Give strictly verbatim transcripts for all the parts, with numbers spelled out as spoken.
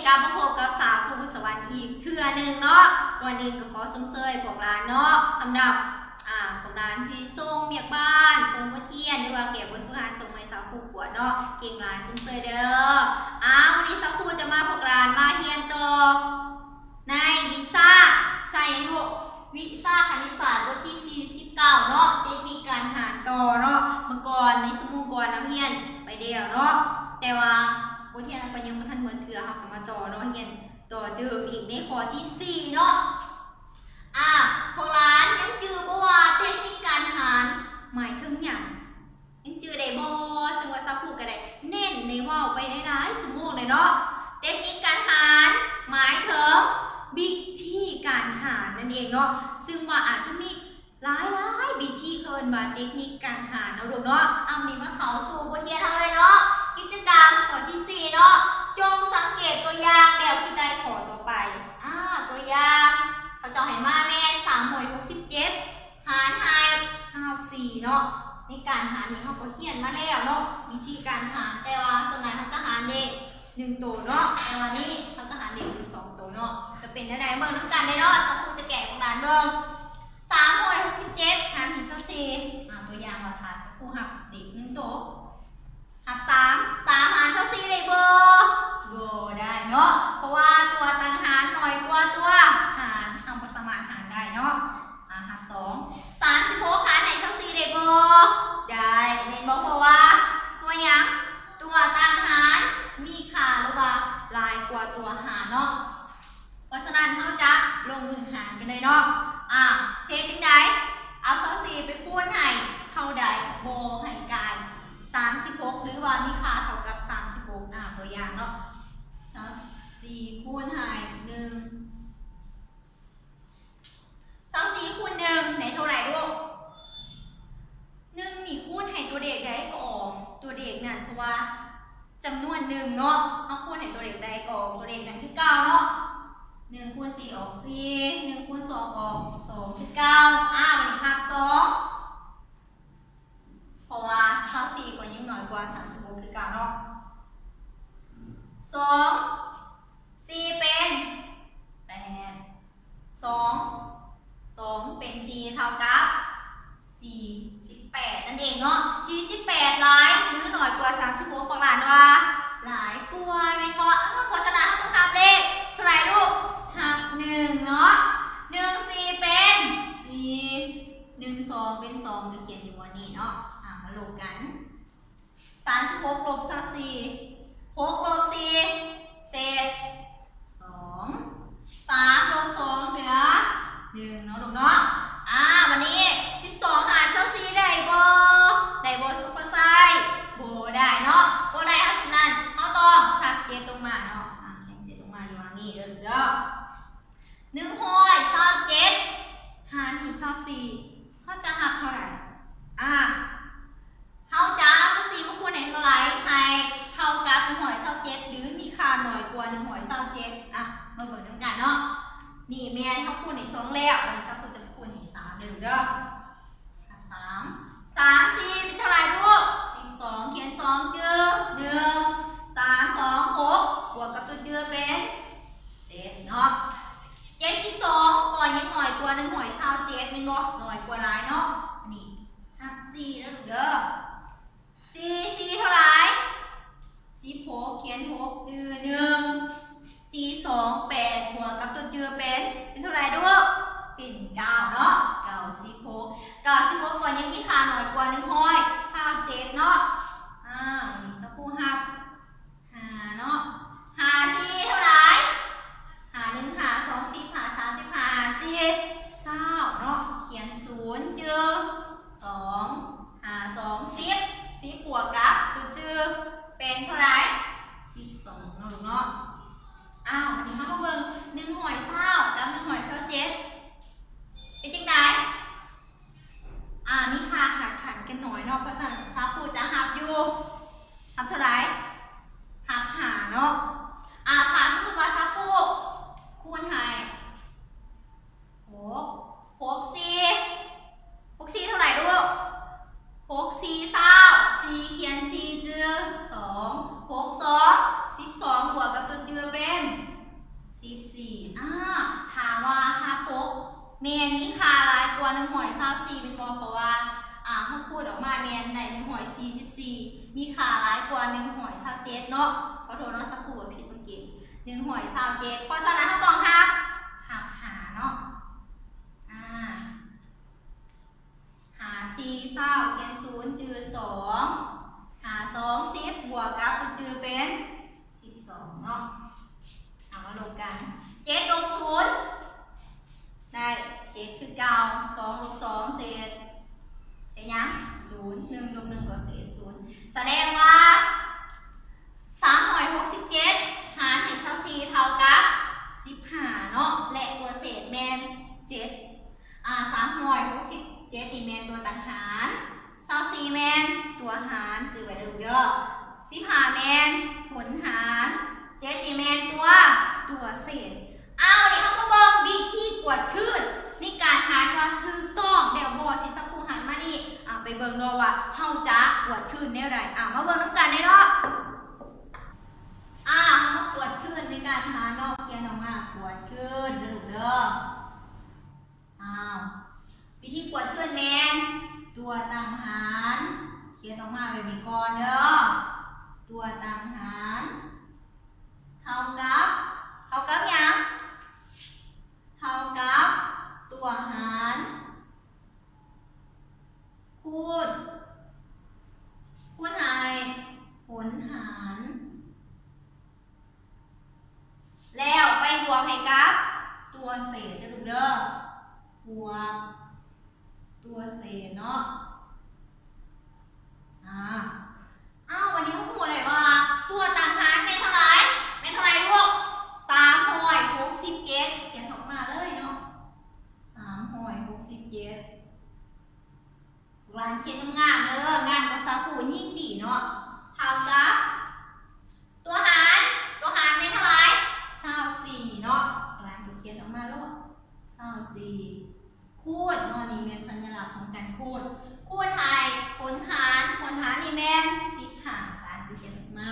กลับมาพบกับสาวภูมิสวรรค์อีกเทื่อหนึ่งเนาะก่อนอื่นก็ขอสมเสยพวกร้านเนาะสำหรับอ่าพวกร้านที่ส่งเมียบ้านส่งบทเรียนหรือว่าเก็บบททุกร้านส่งให้สาวภูกวดเนาะเก่งหลายสมเสยเด้ออ้าววันนี้สาวภูจะมาพวกร้านมาเรียนต่อในวิชาใส่ลูกวิชาคณิตศาสตร์บทที่สี่สิบเก้าเนาะเทคนิคการหารต่อเนาะเมื่อก่อนในสมุดก่อนเราเรียนไปเดียวเนาะแต่ว่าบทเรียนเราก็ยังไม่ทันเหมือนเถื่อเราก็มาต่อเนาะเรียนต่อเดิมอีกในข้อที่สี่เนาะอ่ะพวกร้านยังจื้อบ่ว่าเทคนิคการหารหมายถึงหยังยังจื้อได้บ่ซึ่งว่าซักพูดก็ได้เน้นในเว้าไปได้หลายสมุดเลยเนาะเทคนิคการหารหมายถึงวิธีการหารนั่นเองเนาะซึ่งว่าอาจจะมีหลายหลายวิธีเคินมาเทคนิคการหารเนาะลูกเนาะเอานี่มาเข้าสู่บทเรียนเราเลยเนาะกิจกรรมข้อที่สี่เนาะจงสังเกตตัวอย่างแบบที่ได้ขอต่อไปอ่าตัวอย่างเขาจะให้มาแม่สามหน่วยหกสิบเจ็ดหารให้เศร้าสี่เนาะในการหารนี่เขาก็เขียนมาแล้วเนาะวิธีการหารแต่ว่าส่วนใหญ่เขาจะหารเด็กหนึ่งตัวเนาะแต่วันนี้เขาจะหารเด็กอยู่สองตัวเนาะจะเป็นอะไรเบิ่งน้ำกันได้เนาะสักครู่จะแกะของร้านเบิ่งสามหน่วยหกสิบเจ็ดหารถึงเศร้าสี่อ่าตัวอย่างว่าทาสักครู่หักเด็กหนึ่งตัวหักสามสามหารเศร้าสี่ได้บ่บ่ได้เนาะเพราะว่าตัวตั้งหารน้อยกว่าตัวหารทำประสมานหารได้เนาะอ่าหักสองสามสิบหกหารไหนเศร้าสี่ได้บ่ได้เน้นบอกเพราะว่าตัวยังตัวตั้งหารมีค่าหรือว่าลายกว่าตัวหารเนาะเพราะฉะนั้นเราจะลงมือหารกันเลยเนาะอ่าเซตจังไดเอาเศร้าสี่ไปคูณให้เท่าใดโบให้กายสามสิบหกหรือว่ามีค่าเท่ากับสามสิบหกอ่าตัวอย่างเนาะสี่คูณให้หนึ่งเศร้าสี่คูณหนึ่งไหนเท่าไหร่ลูกหนึ่งนี่คูณให้ตัวเด็กได้ก็ออกตัวเด็กนั่นเพราะว่าจำนวนหนึ่งเนาะเอาคูณให้ตัวเด็กได้ก็ออกตัวเด็กนั่นคือเก้าเนาะหนึ่งคูณสี่ออกสี่หนึ่งคูณสองออกสองคือเก้าอ่าวันนี้หักสองเพราะว่าเศร้าสี่ก็ยิ่งน้อยกว่าสามสิบหกคือเก้าเนาะสองสี่เป็นแปดสองสองเป็นสี่เท่ากับสี่สิบแปดนั่นเองเนาะสี่สิบแปดหลายหรือหน่อยกว่าสามสิบหกของหลานว่าหลายกว่าไหมก็เพราะฉะนั้นเราต้องทำเลขเท่าไหร่ลูกหักหนึ่งเนาะหนึ่งสี่เป็นสี่หนึ่งสองเป็นสองก็เขียนอยู่วันนี้เนาะอ่ะมาลบกันสามสิบหกลบสี่หกลบสี่เศษสองสามลบสองเหลือหนึ่งเนาะลูกเนาะอ่าวันนี้สิบสองหารเท่าสี่ได้บ่ได้บ่ซุปเปอร์ไซส์บ่ได้เนาะบ่ได้อันนั้นเขาต้องสักเจ็ดลงมาเนาะอ่าเขียนเจ็ดลงมาอยู่วางนี้เด้อเด้อหนึ่งห้อยเศร้าเจ็ดหารที่เศร้าสี่เขาจะหักเท่าไหร่อ่าเขาจะเศร้าสี่มาคูณให้เท่าไหร่ให้เท่ากับหนึ่งห้อยเศร้าเจ็ดหรือมีค่าน้อยกว่าหนึ่งห้อยเศร้าเจ็ดอ่ะมาเบิ่งด้วยกันเนาะนี่แม่เขาคูณให้สองแล้วอันนี้ซับคูณจะคูณให้สามเด้อเด้อสามสามสี่เป็นเท่าไหร่ลูกสิบสองเขียนสองเจือหนึ่งสามสองหกบวกกับตัวเจือเป็นเจ็ดเนาะเจ็ดสิบสองก่อนยังหน่อยกว่าหนึ่งหอยเศร้าเจ็ดเป็นบ่หน่อยกว่าหลายเนาะนี่หักสี่แล้วลูกเด้อสี่สี่เท่าไหร่สิบหกเขียนหกเจือหนึ่งสี่สองแปดบวกกับตัวเจือเป็นเป็นเท่าไหร่ลูกเป็นเก้าเนาะเก้าสิบหกเก้าสิบหกก่อนยังมีค่าหน่อยกว่าหนึ่งหอยเศร้าเจ็ดเนาะอ่านี่สักครู่หักห้าเนาะห้าสี่เท่าไหร่หาหนึ่งหาสองสิบหาสามสิบหาสี่เศร้าเนาะเขียนศูนย์เจือสองหาสองสิบสิบบวกกับตัวเจือเป็นเท่าไหร่สิบสองเนาะลูกเนาะอ้าวอันนี้มาเบิ่งหนึ่งหอยเศร้ากับหนึ่งหอยเศร้าเจ็ดเป็นจังไดอ่ามีค่าหักขันกันหน่อยเนาะเพราะฉะนั้นซาฟูจะหักอยู่หักเท่าไหร่หักหาเนาะอ่าถามสมมติว่าซาฟูคูณให้หกหกสี่หกสี่เท่าไหร่ลูกหกสี่เศร้าสี่เขียนสี่เจือสองหนได้หนึ่งร้อยสี่สิบสี่มีค่าหลายกว่าหนึ่งร้อยสามสิบเจ็ดเนาะขอโทษเนาะสักครู่ว่าผิดเมื่อกี้หนึ่งร้อยสามสิบเจ็ดเพราะฉะนั้นเราต้องครับหาหาเนาะอ่าหาสี่เศร้าเขียนศูนย์จือสองหาสองสิบบวกกับจือเป็นสิบสองเนาะเอามาลงกันเจ็ดลบศูนย์ได้เจ็ดคือเก้าสองลบสองเศษเศษยังศูนย์หนึ่งลบหนึ่งก็เศษศูนย์แสดงว่าสามร้อยหกสิบเจ็ดหารให้เท่าสี่เท่ากับสิบห้าเนาะและตัวเศษแมนเจ็ดอ่าสามร้อยหกสิบเจ็ดอีแมนตัวต่างหารเท่าสี่แมนตัวหารจือไว้ดูเด้อสิบห้าแมนผลหารเจ็ดอีแมนตัวตัวเศษเอาเดี๋ยวเขามาเบิ่งวิธีกวดขึ้นในการหารว่าถูกต้องเดี๋ยวบอที่สักครู่หารมานี่อ่าไปเบิ่งเนาะว่าเฮาจะกวดขึ้นแนวใดอ่ามาเบิ่งน้ำกันได้เนาะอ่าเฮามากวดขึ้นในการหารเนาะเขียนออกมากวดขึ้นเด้อลูกเด้ออ้าววิธีกวดขึ้นแมนตัวต่างหารเขียนออกมาแบบนี้ก่อนเด้อตัวต่างหารเท่ากับเท่ากับยังเท่ากับตัวหารคูณคูณอะไรผลหารแล้วไปบวกให้กับตัวเศษเด้อลูกเด้อบวกตัวเศษเนาะอ่าอ้าววันนี้เขาพูดอะไรว่าตัวต่างหารเป็นเท่าไหร่เป็นเท่าไหร่ลูกสามร้อยหกสิบเจ็ดเขียนออกมาเลยเนาะสามร้อยหกสิบเจ็ดร้านเขียนงามเด้องานภาษาผู้ยิ่งดีเนาะเท่ากับตัวหารตัวหารเป็นเท่าไหร่เศร้าสี่เนาะร้านเขียนออกมาลูกเศร้าสี่คูณเนาะนี่เป็นสัญลักษณ์ของการคูณคูณไทยผลหารผลหารนี่แม่นสิบห้าร้านเขียนออกมา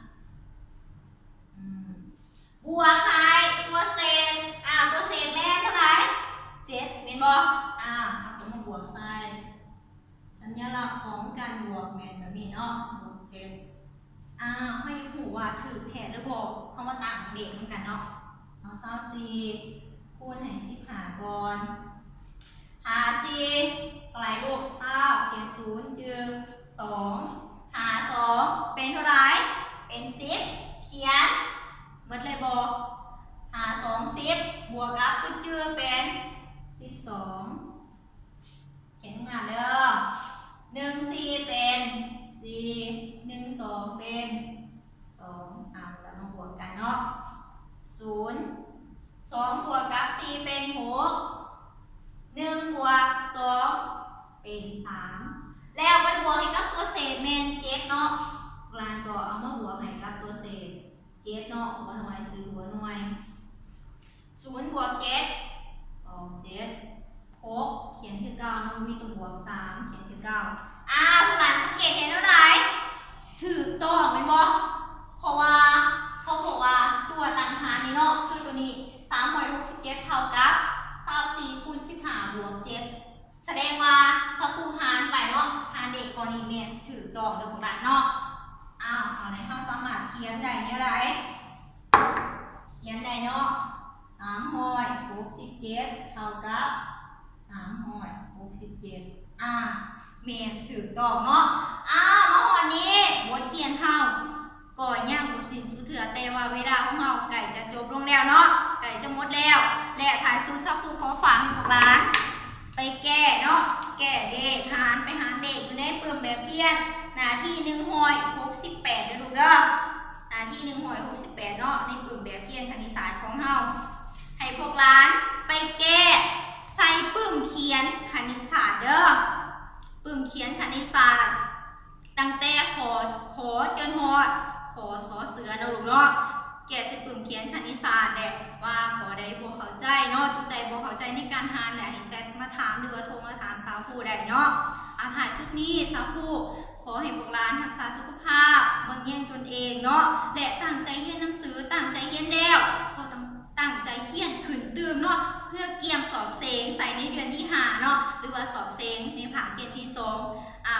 บวกไทยตัวเศษอ่าตัวเศษแม่นเท่าไหร่เจ็ดเห็นบ่อ่าเอามาบวกใส่สัญลักษณ์ของการบวกแม่นแบบนี้เนาะบวกเจ็ดอ่าให้หูว่าถือแทนหรือบ่เพราะว่าต่างเด็กเหมือนกันเนาะเอาเศร้าสี่คูณให้สิบห้าก่อนหาสี่ปลายลูกเศร้าเขียนศูนย์จือสองหาสองเป็นเท่าไหร่เป็นสิบเขียนหมดเลยบอหาสองสิบบวกกับตัวเจือเป็นสิบสองเขียนงานเด้อหนึ่งสี่เป็นสี่หนึ่งสองเป็นสองเอาแล้วมาบวกกันเนาะศูนย์สองบวกกับสี่เป็นหกหนึ่งบวกสองเป็นสามแล้วไปบวกให้กับตัวเศษแมนเจ็ดเนาะกลางตัวเอามาบวกให้กับตัวเศษเจ็ดเนาะหัวหน่วยซื้อหัวหน่วยศูนย์บวกเจ็ดออกเจ็ดหกเขียนคือเก้าเนาะมีตัวบวกสามเขียนคือเก้าอ้าวทุกหลานสังเกตเห็นเท่าไหร่ถือต้องเป็นบ่เพราะว่าเขาบอกว่าตัวต่างหารนี่เนาะคือตัวนี้สามร้อยหกสิบเจ็ดเท่ากับเศร้าสี่คูณสิบห้าบวกเจ็ดแสดงว่าสักคูหารไปเนาะหารเด็กกรณีเมตรถือต้องเรื่องของหลานเนาะอ้าวเอาไหนเขาสามารถเขียนได้เนี่ยไรเขียนได้เนาะสามร้อยหกสิบเจ็ดเท่ากับสามร้อยหกสิบเจ็ดอ่าเมตรถือต้องเนาะอ้าวเมื่อวันนี้บทเขียนเท่าก่อยย่างบุสินสุเถื่อแต่ว่าเวลาของเราไก่จะจบลงแล้วเนาะไก่จะหมดแล้วและถ่ายสูตรชอบครูขอฝากให้พวกร้านไปแก้เนาะแก้เด็กหารไปหารเด็กได้เพิ่มแบบเพี้ยนหน้าที่หนึ่งร้อยหกสิบแปดเด้อลูกเด้อหน้าที่หนึ่งร้อยหกสิบแปดเนาะในกลุ่มแบบเพี้ยนคณิตศาสตร์ของเฮาให้พวกร้านไปแก้ใส่ปึ้มเขียนคณิตศาสตร์เด้อปึ้มเขียนคณิตศาสตร์ตั้งแต่ขอขอจนฮอดขอสอเสือเด้อลูกเนาะแก้ใส่ปึ้มเขียนคณิตศาสตร์แหละว่าขอใดบ่เข้าใจเนาะจุดใดบ่เข้าใจในการหารแหละให้แซดมาถามหรือว่าโทรมาถามสาวผู้ใดเนาะอาถ่ายชุดนี้สาวผู้ขอให้พวกร้านรักษาสุขภาพเบิ่งแย่งตนเองเนาะและตั้งใจเรียนหนังสือตั้งใจเรียนแล้วก็ต้องตั้งใจเรียนขึ้นตื่มเนาะเพื่อเกี่ยมสอบเซงใส่ในเดือนที่ห้าเนาะหรือว่าสอบเซงในภาคเรียนที่สองอ่า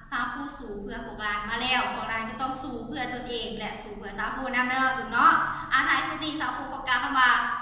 สาวผู้สู้เพื่อพวกหลานมาแล้วพวกหลานก็ต้องสู้เพื่อตนเองและสู้เพื่อสาวผู้นำเด้อลูกเนาะอาทายสุดนี้สาวผู้ขอกล่าวคำว่า